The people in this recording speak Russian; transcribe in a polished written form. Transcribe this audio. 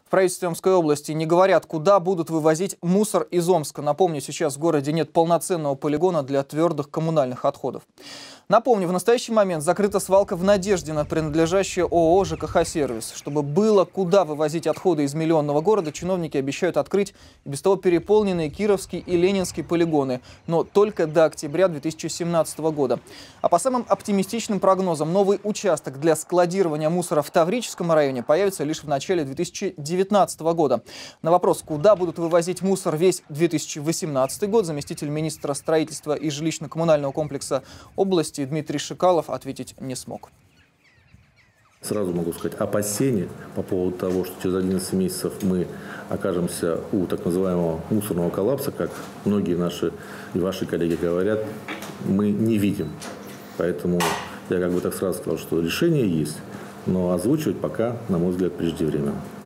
В правительстве Омской области не говорят, куда будут вывозить мусор из Омска. Напомню, сейчас в городе нет полноценного полигона для твердых коммунальных отходов. Напомню, в настоящий момент закрыта свалка в Надеждино, принадлежащая ООО «ЖКХ-сервис». Чтобы было куда вывозить отходы из миллионного города, чиновники обещают открыть и без того переполненные Кировский и Ленинский полигоны, но только до октября 2017 года. А по самым оптимистичным прогнозам, новый участок для складирования мусора в Таврическом районе появится лишь в начале 2019 года. На вопрос, куда будут вывозить мусор весь 2018 год, заместитель министра строительства и жилищно-коммунального комплекса области Дмитрий Шикалов ответить не смог. Сразу могу сказать, опасения по поводу того, что через 11 месяцев мы окажемся у так называемого мусорного коллапса, как многие наши и ваши коллеги говорят, мы не видим. Поэтому я так сразу сказал, что решение есть, но озвучивать пока, на мой взгляд, преждевременно.